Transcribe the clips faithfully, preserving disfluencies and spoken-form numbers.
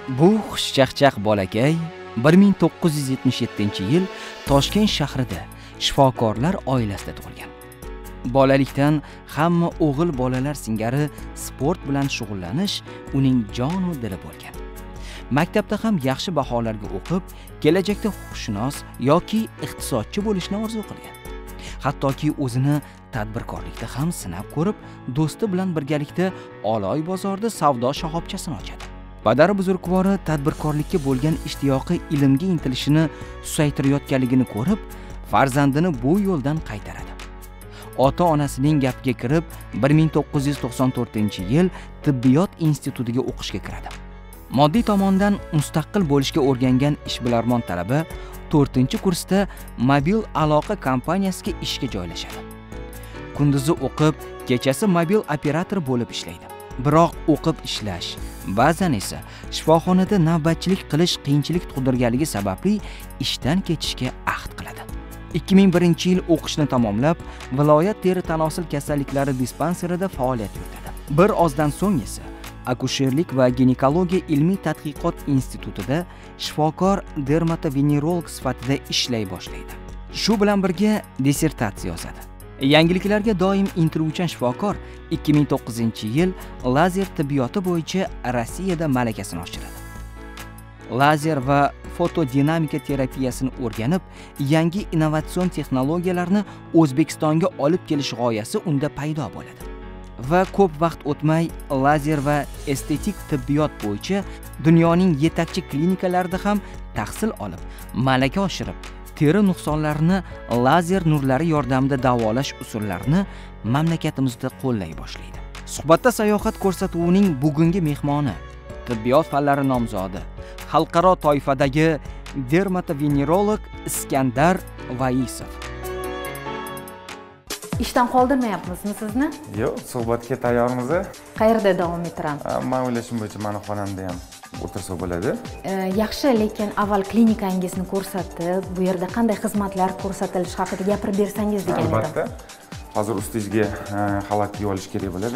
Bu xushchaqchaq bolakay bir ming to'qqiz yuz yetmish yettinchi yil Toshkent shahrida shifokorlar oilasida tug'ilgan. Bolalikdan hamma o'g'il bolalar singari sport bilan shug'ullanish uning jon va dili bo'lgan. Maktabda ham yaxshi baholarga o'qib, kelajakda huquqshunos yoki iqtisodchi bo'lishni orzu qilgan. Hattoki o'zini tadbirkorlikda ham sinab ko'rib, do'sti bilan birgalikda Oloy bozorida savdo shoxobchasini ochadi. Padari buzrukvori tadbirkorlikka bo'lgan ishtiyoqi ilmga intilishini susaytirayotganligini ko'rib, farzandini bu yo'ldan qaytaradi. Ota-onasining gapiga kirib, bir ming to'qqiz yuz to'qson to'rtinchi yil tibbiyot institutiga o'qishga kiradi. Moddiy tomondan mustaqil bo'lishga o'rgangan ishbilarmon talaba to'rtinchi kursda mobil aloqa kompaniyasiga ishga joylashadi. Kunduzi o'qib, kechasi mobil operator bo'lib ishlaydi. Biroq o'qib ishlash, ba'zan esa shifoxonada navbatchilik qilish qiyinchilik tug'dirganligi sababli ishdan ketishga ahd qiladi. ikki ming birinchi yil o'qishni tamomlab, viloyat teri tanosil kasalliklari dispanserida faoliyat yuritadi. Bir ozdan so'ng esa akusherlik va ginekologiya ilmiy tadqiqot institutida shifokor dermatovenerolog sifatida ishlay boshlaydi. Shu bilan birga dissertatsiya yozadi. Yangiliklarga doim intiluvchan shifokor ikki ming to'qqizinchi yil lazer tibbiyoti bo'yicha Rossiyada malakasini oshiradi. Lazer va fotodinamika terapiyasini o'rganib, yangi innovatsion texnologiyalarni O'zbekistonga olib kelish g'oyasi unda paydo bo'ladi. Va ko'p vaqt o'tmay lazer va estetik tibbiyot bo'yicha dunyoning yetakchi klinikalarida ham tahsil olib, malaka oshirib, teri nuqsonlarini lazer nurlari yordamida davolash usullarini mamlakatimizda qo'llay boshlaydi. Suhbatda sayohat ko'rsatuvining bugungi mehmoni, tibbiyot fanlari nomzodi, xalqaro toifadagi dermatovenerolog Iskandar Vaisov. Ishdan qoldirmayapmizmi sizni? Yo'q, suhbatga tayyormiz. Qayerda davom ettiramiz? Men o'ylashim bo'yicha mani xonamda ham o'tirsa bo'ladi. Yaxshi, lekin avval klinikangizni ko'rsatib, bu yerda qanday xizmatlar ko'rsatilishi haqida gapirib bersangiz degan edim. Albatta. Hozir ustingizga xalat kiyib olish kerak bo'ladi.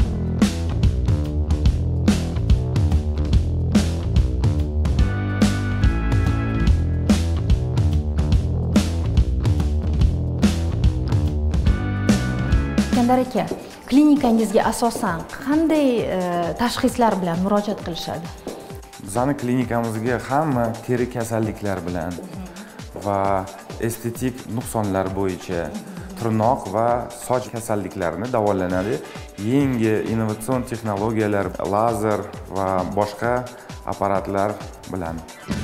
Iskandar aka, klinikangizga asosan qanday tashxislar bilan murojaat qilishadi? Bizning klinikamizga hamma teri kasalliklar bilan va estetik nuqsonlar bo'yicha tirnoq va soch kasalliklarini davolanadi. Yangi innovatsion texnologiyalar, lazer va boshqa apparatlar bilan.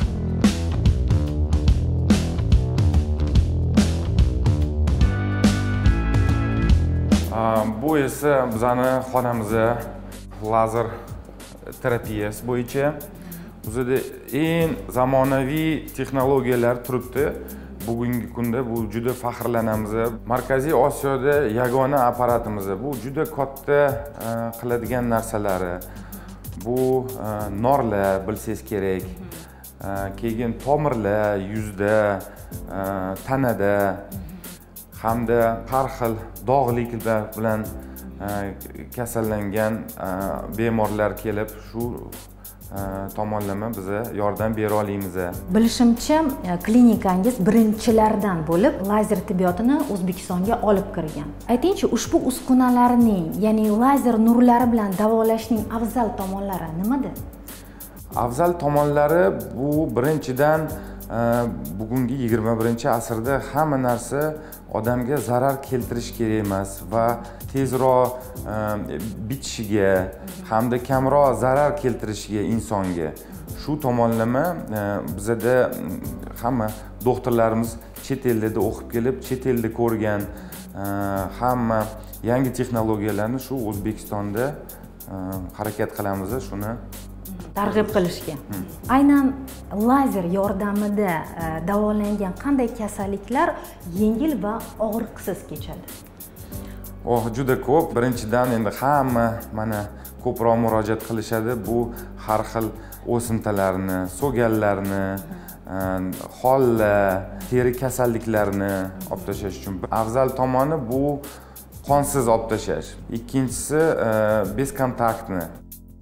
Bu esa bizning xonamizda lazer terapiyasi bo'yicha bizda eng zamonaviy texnologiyalar turibdi. Bugungi kunda bu juda faxrlanamiz. Markaziy Osiyoda yagona apparatimiz. Bu juda katta qiladigan narsalari. Bu norlar bilsangiz kerak. Keyin tomirlar yuzda, tanada hamda har xil dog'liklar bilan kasallangan bemorlar kelib shu tomonlama biza yordam bera olamiz. Bilishimcha, klinikangiz birinchilardan bo'lib lazer tibbiyotini O'zbekistonga olib kirgan. Aytingchi, ushbu uskunalarning, ya'ni lazer nurlari bilan davolashning afzal tomonlari nimada? Afzal tomonlari bu birinchidan bugungi yigirma birinchi asrda hamma narsa odamga zarar keltirish kerak emas va tezroq bitishiga hamda kamroq zarar keltirishiga insonga. Shu tomonlama bizda hamma doktorlarimiz chet elda o'qib kelib, chet elda ko'rgan hamma yangi texnologiyalarni shu O'zbekistonda harakat qilamiz, shuni targ'ib qilishga. Aynan lazer yordamida davolangan qanday kasalliklar yengil va og'riqsiz kechadi? Oh, juda ko'p. Birinchidan endi hamma mana ko'proq murojaat qilishadi. Bu har xil o'simtalarni, so'gallarni, hollar, teri kasalliklarini olib tashlash uchun afzal tomoni bu qonsiz olib tashlash. Ikkinchisi bezkontaktni.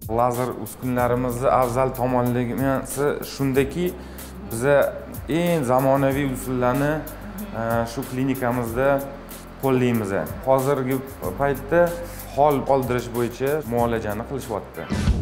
Lazer uskunalarimizni afzal tomonligi shundaki, biza eng zamonaviy usullarni shu klinikamizda qo'llaymiz. Hozirgi paytda hol oldirish bo'yicha muolajani qilishyapti.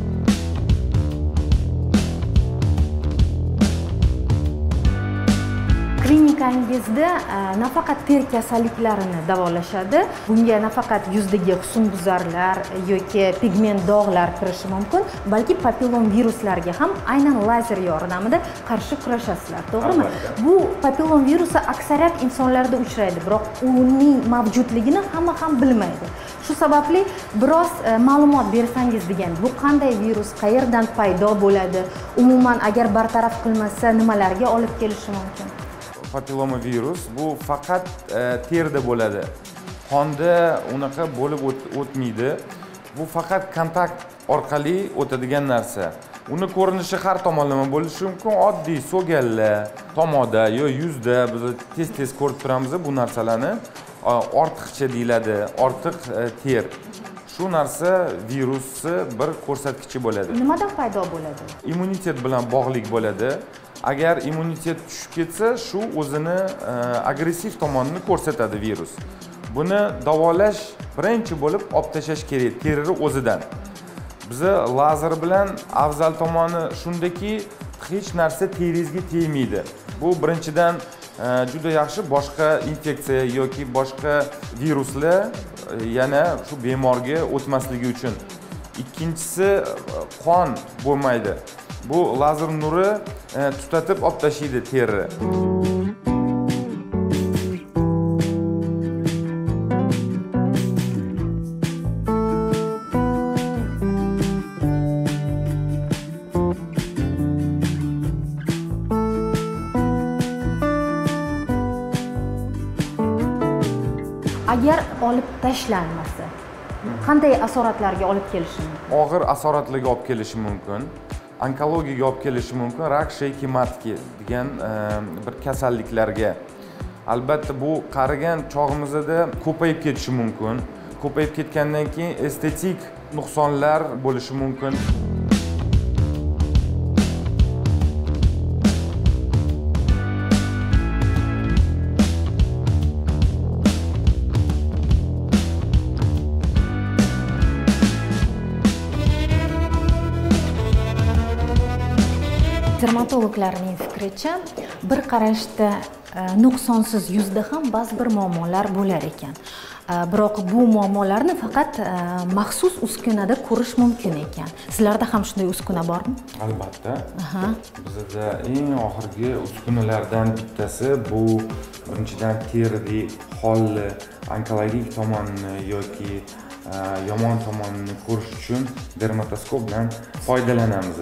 Klinikangizda nafaqat ter kasalliklarini davolashadi, bunga nafaqat yuzdagi husnbuzarlar yoki pigment dog'lar kirishi mumkin, balki papillom viruslarga ham aynan lazer yordamida qarshi kurashasizlar, to'g'rimi? Bu papillom virusi aksariyat insonlarda uchraydi, biroq uning mavjudligini hamma ham bilmaydi. Shu sababli biroz ma'lumot bersangiz degan, bu qanday virus, qayerdan paydo bo'ladi, umuman agar bartaraf qilmasa nimalarga olib kelishi mumkin? Papilloma virus bu faqat terda bo'ladi. Qonda unaqa bo'lib o'tmaydi. Bu faqat kontakt orqali o'tadigan narsa. Uni ko'rinishi har tomonlama bo'lishi mumkin. Oddiy so'gallar, tomoda yo yuzda biz tez-tez ko'rib turamiz bu narsalarni. Ortiqcha deyiladi, ortiq ter. Shu narsa virusni bir ko'rsatkichi bo'ladi. Nimadan paydo bo'ladi? Immunitet bilan bog'liq bo'ladi. Agar immunitet tushib ketsa, shu o'zini agressiv tomonini ko'rsatadi virus. Buni davolash birinchi bo'lib olib tashlash kerak terni o'zidan. Biza lazer bilan afzal tomoni shundaki, hech narsa teringizga tegmaydi. Bu birinchidan juda yaxshi boshqa infeksiya yoki boshqa viruslar yana shu bemorga o'tmasligi uchun. Ikkinchisi qon bo'lmaydi. Bu lazer nuri tutatib olib tashlaydi terni. Agar olib tashlanmasa, qanday asoratlarga olib kelishi mumkin? Og'ir asoratlarga olib kelishi mumkin. Onkologiyaga olib kelishi mumkin, rak sheyki matki degan bir kasalliklarga. Albatta bu qarigan chog'imizda ko'payib ketishi mumkin. Ko'payib ketgandan keyin estetik nuqsonlar bo'lishi mumkin. Dermatologlarning fikricha, bir qarashda nuqsonsiz yuzda ham ba'zi bir muammolar bo'lar ekan. Biroq bu muammolarni faqat maxsus uskunada ko'rish mumkin ekan. Sizlarda ham shunday uskuna bormi? Albatta. Bizda eng oxirgi uskunalardan bittasi bu birinchidan terni holni, onkologik tomonini yoki yomon tomonini ko'rish uchun dermatoskop bilan foydalanamiz.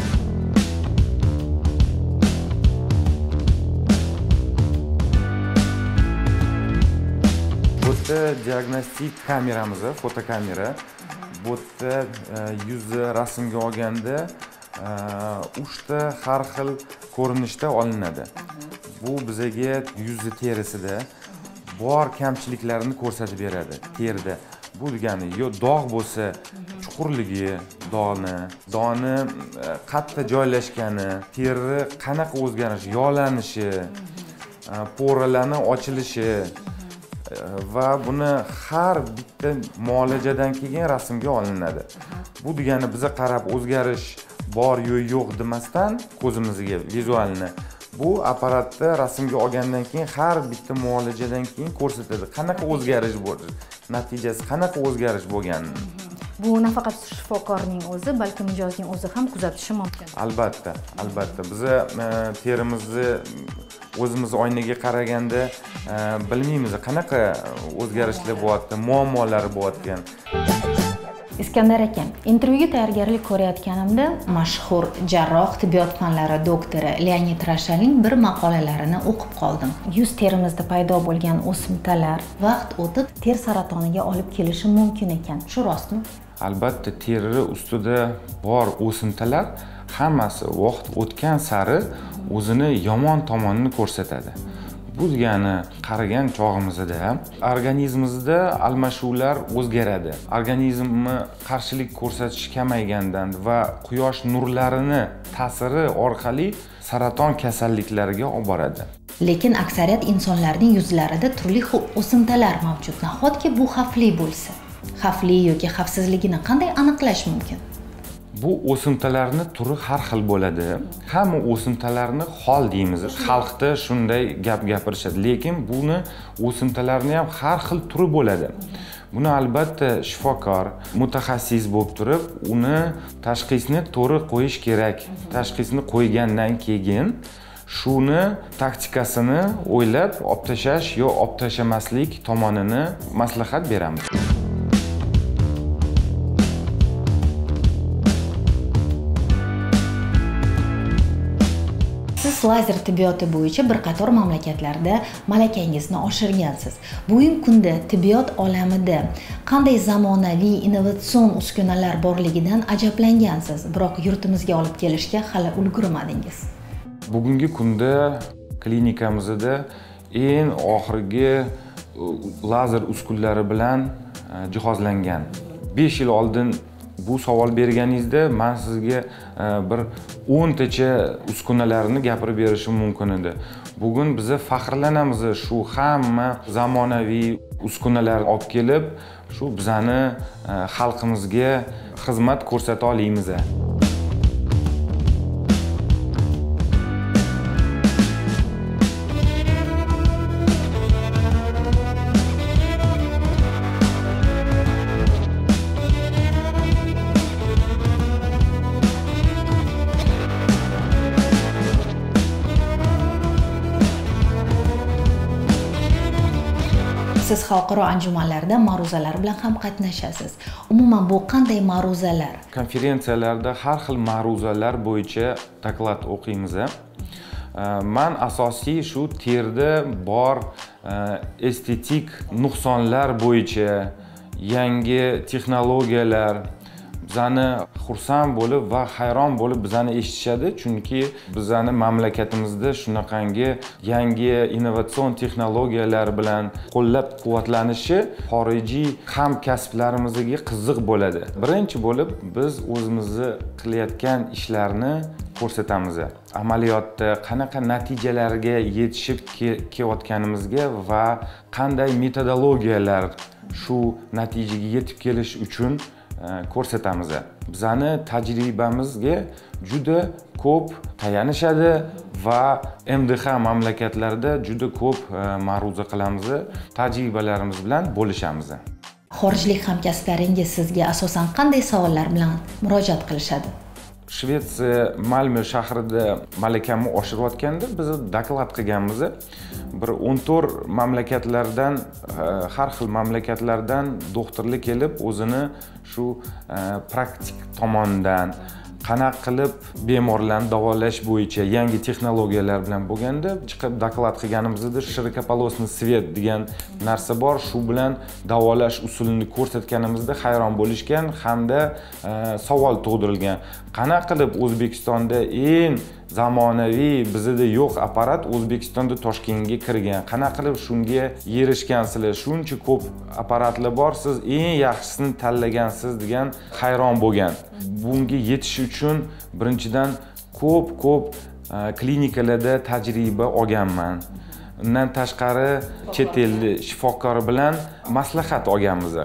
Bu yerda diagnostik kameramiz, fotokamera. Bu yerda yuzni rasmga olganda uchta har xil ko'rinishda olinadi. Bu bizga yuzni terisida bor kamchiliklarni ko'rsatib beradi terda. Bu degani yo dog' bo'lsa, chuqurligi, dog'ni, dog'ni qayerda joylashgani, teri qanaqa o'zgarishi, yog'lanishi, poralarning ochilishi va buni har bitta muolajadan keyin rasmga olinadi. Bu degani biza qarab o'zgarish bor yo yo'q demasdan ko'zimizga vizualni bu apparatda rasmga olgandan keyin har bitta muolajadan keyin ko'rsatadi qanaqa o'zgarish bo'ldi, natijasi qanaqa o'zgarish bo'lganini. Bu nafaqat shifokorning o'zi, balki mijozning o'zi ham kuzatishi mumkin. Albatta, albatta. Biza terimizni o'zimiz oynaga qaraganda bilmaymiz qanaqa o'zgarishlar bo'lyapti, muammolar bo'layotgan. Iskandar aka, intervyuga tayyorgarlik ko'rayotganimda mashhur jarroh, tibbiyot fanlari doktori Leonid Rashalning bir maqolalarini o'qib qoldim. Yuz terimizda paydo bo'lgan o'simtalar vaqt o'tib ter saratoniga olib kelishi mumkin ekan. Shu rostmi? Albatta, teri ustida bor o'simtalar hammasi vaqt o'tgan sari o'zini yomon tomonini ko'rsatadi. Bu degani qaragan chog'imizda organizmimizda almashuvlar o'zgaradi. Organizmni qarshilik ko'rsatish kamaygandan va quyosh nurlarini ta'siri orqali saraton kasalliklariga olib boradi. Lekin aksariyat insonlarning yuzlarida turli xil o'simtalar mavjud. Nahotki bu xavfli bo'lsa, xavfli yoki xavfsizligini qanday aniqlash mumkin? Bu o'simtalarni turi har xil bo'ladi. Hamma o'simtalarni xol deymiz. Xalqda shunday gap gapirishadi, lekin buni o'simtalarni ham har xil turi bo'ladi. Buni albatta shifokor, mutaxassis bo'lib turib, uni tashxisni to'g'ri qo'yish kerak. Tashxisni qo'ygandan keyin shuni taktikasini o'ylab, olib tashlash yo olib tashlamaslik tomonini maslahat beramiz. Siz lazer tibbiyoti bo'yicha bir qator mamlakatlarda malakangizni oshirgansiz. Bugungi kunda tibbiyot olamida qanday zamonaviy innovatsion uskunalar borligidan ajablangansiz, biroq yurtimizga olib kelishga hali ulgurmadingiz. Bugungi kunda klinikamizda eng oxirgi lazer uskunalari bilan jihozlangan. besh yil oldin bu savol berganingizda men sizga bir o'ntacha uskunalarni gapirib berishim mumkin edi. Bugun biz faxrlanamiz shu hamma zamonaviy uskunalarni olib kelib, shu bizani xalqimizga xizmat ko'rsata olamiz. Siz xalqaro anjumanlarda ma'ruzalar bilan ham qatnashasiz. Umuman bu qanday ma'ruzalar? Konferensiyalarda har xil ma'ruzalar bo'yicha doklad o'qiymiz. Men asosiy shu terda bor estetik nuqsonlar bo'yicha yangi texnologiyalar bizani xursand bo'lib va hayron bo'lib bizani eshitishadi, chunki bizani mamlakatimizda shunaqangi yangi innovatsion texnologiyalar bilan qo'llab-quvvatlanishi xorijiy hamkasblarimizga qiziq bo'ladi. Birinchi bo'lib biz o'zimizni qilayotgan ishlarni ko'rsatamiz. Amaliyotda qanaqa natijalarga yetishib kelayotganimizga va qanday metodologiyalar shu natijaga yetib kelish uchun ko'rsatamiz. Bizani tajribamizga juda ko'p tayanishadi va M D H mamlakatlarida juda ko'p ma'ruza qilamiz, tajribalarimiz bilan bo'lishamiz. Xorijlik hamkasblaringiz sizga asosan qanday savollar bilan murojaat qilishadi? Shvetsiya Malmö shahrida malakamni oshirayotganda biz doklad qilganmiz. Bir o'n to'rt mamlakatlardan, har xil mamlakatlardan doktorlar kelib, o'zini shu praktik tomondan qanaqa qilib bemorlarni davolash bo'yicha yangi texnologiyalar bilan bo'lganda chiqib doklad qilganimizda shirokopolosniy svet degan narsa bor. Shu bilan davolash usulini ko'rsatganimizda hayron bo'lishgan hamda savol tug'dirilgan. Qanaqa qilib O'zbekistonda eng zamonaviy bizda yo'q apparat O'zbekistonda Toshkentga kirgan? Qanaqa qilib shunga erishgansizlar? Shuncha ko'p apparatlar bor, siz eng yaxshisini tanlagansiz degan hayron bo'lgan. Bunga yetish uchun birinchidan ko'p-ko'p klinikalarda tajriba olganman. Undan tashqari chet ellik shifokor bilan maslahat olganmiz.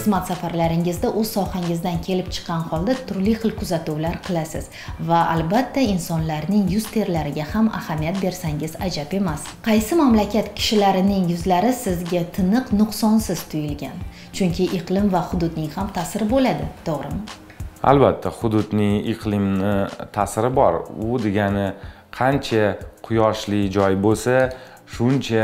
xizmat safarlaringizda o'z sohangizdan kelib chiqqan holda turli xil kuzatuvlar qilasiz va albatta insonlarning yuz terlariga ham ahamiyat bersangiz ajab emas. Qaysi mamlakat kishilarining yuzlari sizga tiniq, nuqsonsiz tuyulgan? Chunki iqlim va hududning ham ta'siri bo'ladi, to'g'rimi? Albatta, hududning, iqlimni ta'siri bor. U degani qancha quyoshli joy bo'lsa, shuncha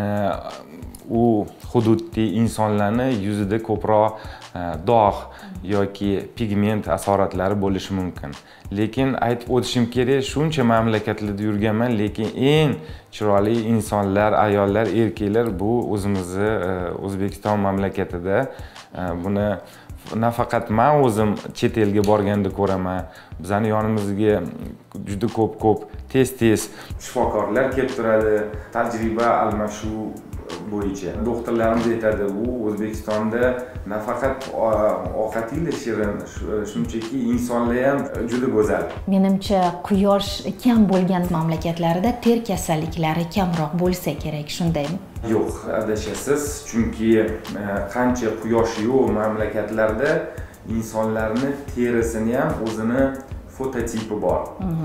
u hududdagi insonlarning yuzida ko'proq dog' yoki pigment asoratlari bo'lishi mumkin. Lekin aytib o'tishim kerak, shuncha mamlakatlarda yurganman, lekin eng chiroyli insonlar, ayollar, erkaklar bu o'zimizni O'zbekiston mamlakatida. Buni nafaqat men o'zim chet elga borganda ko'raman. Bizning yonimizga juda ko'p-ko'p tez-tez shifokorlar kelib turadi, tajriba almashuv bo'yicha. Doktorlarimiz aytadi, bu O'zbekistonda nafaqat ovqatingda shirin, shunchaki insonlar ham juda go'zal. Menimcha, quyosh kam bo'lgan mamlakatlarda ter kasalliklari kamroq bo'lsa kerak, shundaymi? Yo'q, adashasiz, chunki qancha quyosh yo'q mamlakatlarda insonlarning terisini ham o'zini fototipi bor.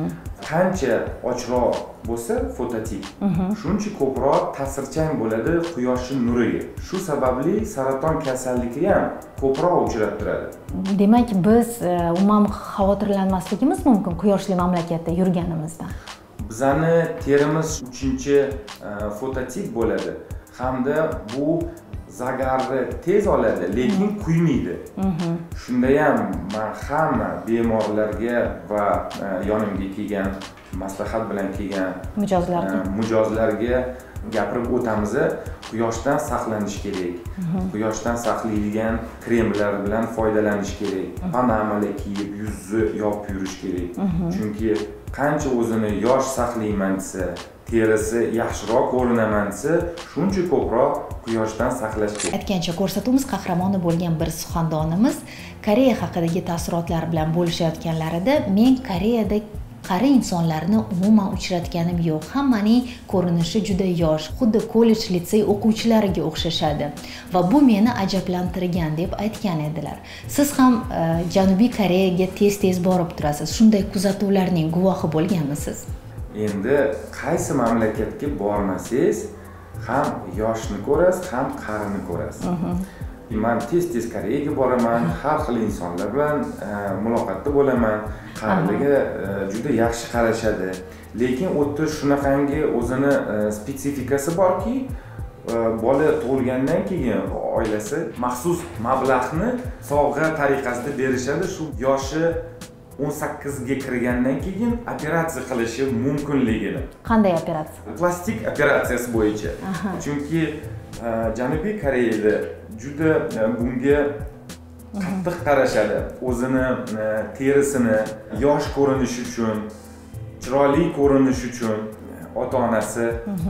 Qancha ochroq bo'lsa fototip, shuncha ko'proq ta'sirchan bo'ladi quyoshning nuriga. Shu sababli saraton kasalligi ham ko'proq uchrab turadi. Demak, biz umuman xavotirlanmasligimiz mumkin quyoshli mamlakatda yurganimizda. Bizani terimiz uchinchi fototip bo'ladi hamda bu zagarni tez oladi, lekin quymaydi. Shunda ham men hamma bemorlarga va yonimga kelgan, maslahat bilan kelgan mijozlarga mijozlarga gapirib o'tamiz, quyoshdan saqlanish kerak. Quyoshdan saqlaydigan kremlar bilan foydalanish kerak. Panamalar kiyib, yuzni yopib yurish kerak. Chunki qancha o'zini yosh saqlayman desa, terisi yaxshiroq ko'rinaman desa, shuncha ko'proq quyoshdan saqlash kerak. Aytgancha, ko'rsatuvimiz qahramoni bo'lgan bir suxandonimiz Koreya haqidagi taassurotlar bilan bo'lishayotganlarida, men Koreyada qari insonlarni umuman uchratganim yo'q. Hammaning ko'rinishi juda yosh, xuddi kollej, litsey o'quvchilariga o'xshashadi va bu meni ajablantirgan deb aytgan edilar. Siz ham Janubiy Koreyaga tez-tez borib turasiz. Shunday kuzatuvlarning guvohi bo'lganmisiz? Endi qaysi mamlakatga bormasangiz, ham yoshni ko'rasiz, ham qarini ko'rasiz. Men tez-tez Koreyaga boraman, har xil insonlar bilan muloqotda bo'laman. Qariliga juda yaxshi qarashadi. Lekin o'tda shunaqangi o'zini spesifikasi borki, bola tug'ilgandan keyin oilasi maxsus mablag'ni sovg'a tariqasida berishadi. Shu yoshi o'n sakkizga kirgandan keyin operatsiya qilishi mumkinligini. Qanday operatsiya? Plastik operatsiyasi bo'yicha. Chunki Janubiy Koreyada juda bunga qattiq qarashadi. O'zini terisini yosh ko'rinishi uchun, chiroyli ko'rinishi uchun ota-onasi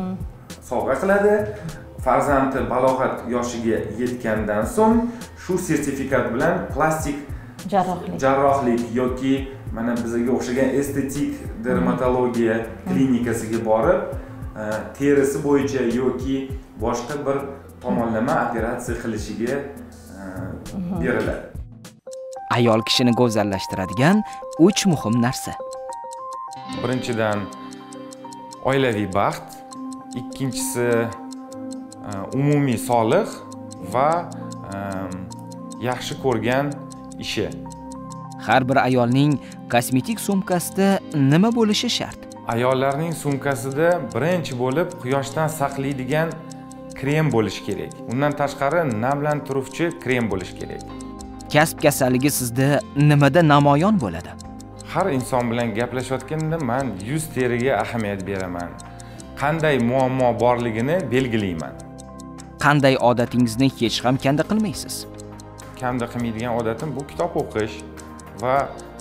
sovg'a qiladi. Farzandi balog'at yoshiga yetgandan so'ng shu sertifikat bilan plastik jarrohlik jarrohlik yoki mana bizga o'xshagan estetik dermatologiya klinikasiga borib, terisi bo'yicha yoki boshqa bir tomonlama operatsiya qilishiga beriladi. Ayol kishini go'zallashtiradigan uch muhim narsa. Birinchidan oilaviy baxt, ikkinchisi umumiy sog'liq va yaxshi ko'rgan ishi. Har bir ayolning kosmetik sumkasida nima bo'lishi shart? Ayollarning sumkasida birinchi bo'lib quyoshdan saqlaydigan krem bo'lishi kerak. Undan tashqari namlantiruvchi krem bo'lishi kerak. Kasb kasalligi sizda nimada namoyon bo'ladi? Har inson bilan gaplashayotganda men yuz teriga ahamiyat beraman. Qanday muammo borligini belgilayman. Qanday odatingizni hech ham kanda qilmaysiz? Kanda qilmaydigan odatim bu kitob o'qish va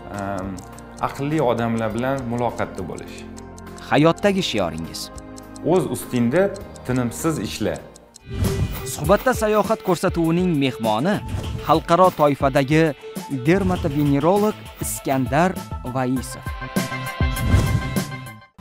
aqlli odamlar bilan muloqotda bo'lish. Hayotdagi shioringiz? O'z ustingda tinimsiz ishla. Suhbatda sayohat ko'rsatuvining mehmoni xalqaro toifadagi dermatovenerolog Iskandar Vaisov.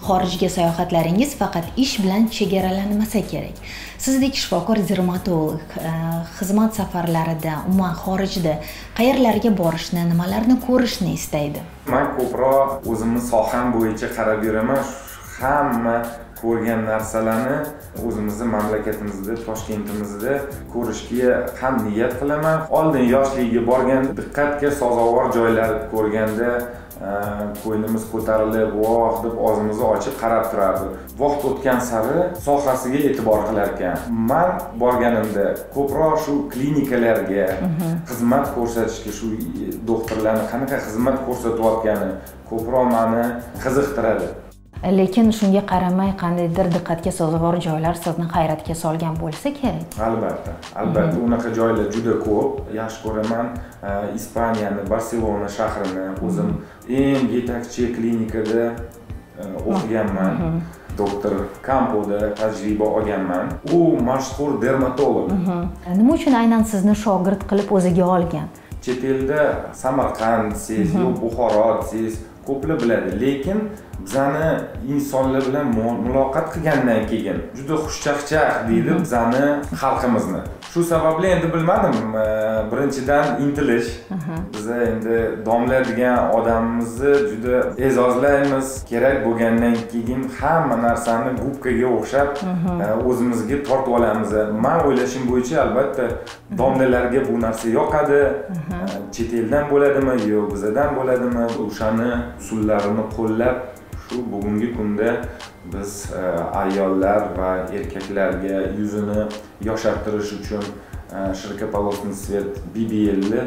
xorijga sayohatlaringiz faqat ish bilan chegaralanmasa kerak. Sizdek shifokor dermatolog xizmat safarlarida, umuman xorijda qayerlarga borishni, nimalarni ko'rishni istaydi? Men ko'proq o'zimni soham bo'yicha qarab yuraman. Hamma ko'rgan narsalarni o'zimizning mamlakatimizda, Toshkentimizda ko'rishga ham niyat qilaman. Oldin yoshligiga borgan diqqatga sazovor joylar ko'rganda ko'nglimiz ko'tarilib, voh deb og'zimizni ochib qarab turardi. Vaqt o'tgan sari sohasiga e'tibor qilar ekan. Men borganimda ko'proq shu klinikalarga xizmat ko'rsatishga, shu doktorlarning qanaqa xizmat ko'rsatayotgani ko'proq meni qiziqtiradi. Lekin shunga qaramay qandaydir diqqatga sazovor joylar sizni hayratga solgan bo'lsa kerak. Albatta, albatta unaqa joylar juda ko'p. Yaxshi ko'raman Ispaniyani, Barselona shahrini, o'zim eng yetakchi klinikada o'qiganman. Doktor Campoda tajriba olganman. U mashhur dermatolog. Nima uchun aynan sizni shogird qilib o'ziga olgan? Chet elda Samarqand, siz, Buxoro, siz ko'plar biladi, lekin bizani insonlar bilan muloqot qilgandan keyin juda xushchaqchaq deydi bizani xalqimizni. Shu sababli endi bilmadim, birinchidan intilish. Biz endi domla degan odamimizni juda e'zozlaymiz. Kerak bo'lgandan keyin hamma narsani gubkaga o'xshab o'zimizga tortib olamiz. Men o'ylashim bo'yicha albatta domlalarga bu narsa yoqadi. Chet eldan bo'ladimi, yo'q bizdan bo'ladimi, o'shani usullarini qo'llab shu bugungi kunda biz ayollar va erkaklarga yuzini yoshartirish uchun shirkaполосный свет B B L ni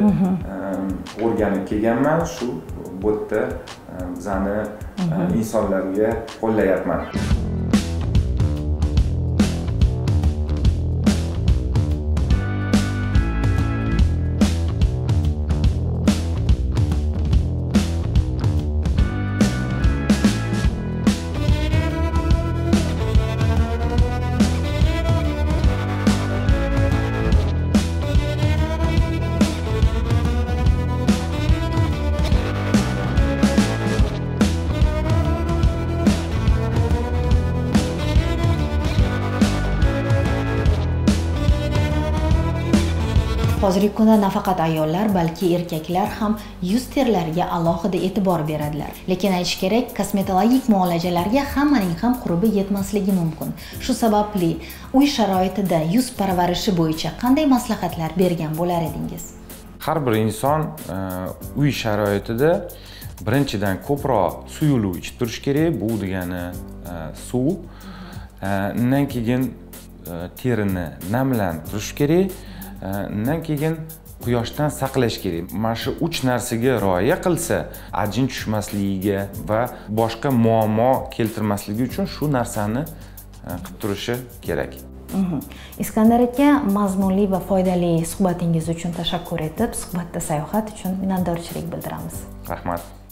o'rganib kelganman. Shu bu yerda bizani insonlarga qo'llayapman. Hozirgi kunda nafaqat ayollar, balki erkaklar ham yuz terlariga alohida e'tibor beradilar. Lekin aytish kerak, kosmetologik muolajalarga hammaning ham qurbi yetmasligi mumkin. Shu sababli uy sharoitida yuz parvarishi bo'yicha qanday maslahatlar bergan bo'lar edingiz? Har bir inson uy sharoitida birinchidan ko'proq suyuluv ichib turish kerak. Bu degani suv. Undan keyin terini namlantirish kerak. Undan keyin quyoshdan saqlash kerak. Mana shu uch narsaga rioya qilsa, ajin tushmasligiga va boshqa muammo keltirmasligi uchun shu narsani qilib turishi kerak. Iskandar aka, mazmunli va foydali suhbatingiz uchun tashakkur etib, suhbatda sayohat uchun minnatdorchilik bildiramiz. Rahmat.